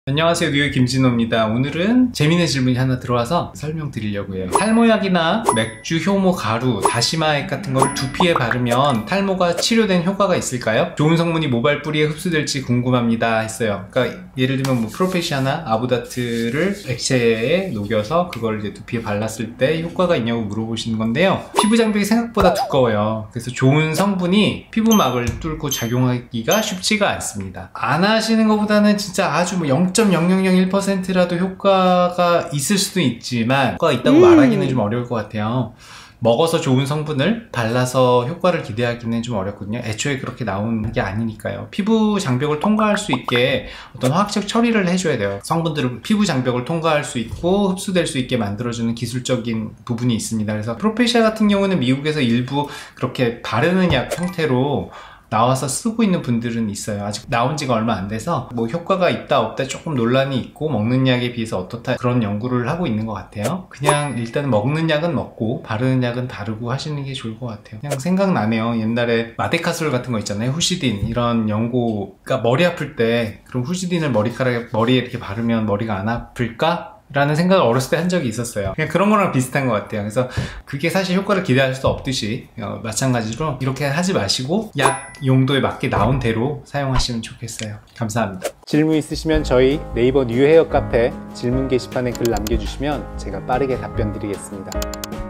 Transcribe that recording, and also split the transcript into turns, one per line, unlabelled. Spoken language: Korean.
안녕하세요, 뉴욕 김진호입니다. 오늘은 재미있는 질문이 하나 들어와서 설명드리려고 해요. 탈모약이나 맥주, 효모, 가루, 다시마액 같은 걸 두피에 바르면 탈모가 치료된 효과가 있을까요? 좋은 성분이 모발 뿌리에 흡수될지 궁금합니다 했어요. 그러니까 예를 들면 뭐 프로페시아나 아보다트를 액체에 녹여서 그걸 이제 두피에 발랐을 때 효과가 있냐고 물어보시는 건데요. 피부 장벽이 생각보다 두꺼워요. 그래서 좋은 성분이 피부막을 뚫고 작용하기가 쉽지가 않습니다. 안 하시는 것보다는 진짜 아주 뭐 0.0001%라도 효과가 있을 수도 있지만 효과가 있다고 말하기는 좀 어려울 것 같아요. 먹어서 좋은 성분을 발라서 효과를 기대하기는 좀 어렵거든요. 애초에 그렇게 나온 게 아니니까요. 피부 장벽을 통과할 수 있게 어떤 화학적 처리를 해줘야 돼요. 성분들은 피부 장벽을 통과할 수 있고 흡수될 수 있게 만들어주는 기술적인 부분이 있습니다. 그래서 프로페시아 같은 경우는 미국에서 일부 그렇게 바르는 약 형태로 나와서 쓰고 있는 분들은 있어요. 아직 나온 지가 얼마 안 돼서 뭐 효과가 있다 없다 조금 논란이 있고 먹는 약에 비해서 어떻다 그런 연구를 하고 있는 것 같아요. 그냥 일단 먹는 약은 먹고 바르는 약은 바르고 하시는 게 좋을 것 같아요. 그냥 생각나네요. 옛날에 마데카솔 같은 거 있잖아요. 후시딘 이런 연고가 머리 아플 때 그럼 후시딘을 머리에 이렇게 바르면 머리가 안 아플까? 라는 생각을 어렸을 때 한 적이 있었어요. 그냥 그런 거랑 비슷한 것 같아요. 그래서 그게 사실 효과를 기대할 수 없듯이 마찬가지로 이렇게 하지 마시고 약 용도에 맞게 나온 대로 사용하시면 좋겠어요. 감사합니다. 질문 있으시면 저희 네이버 뉴헤어 카페 질문 게시판에 글 남겨주시면 제가 빠르게 답변 드리겠습니다.